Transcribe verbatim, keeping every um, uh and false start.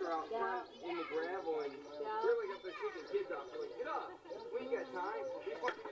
her out front in the gravel and really got the kicking kids off. They're like, get up. We ain't got time.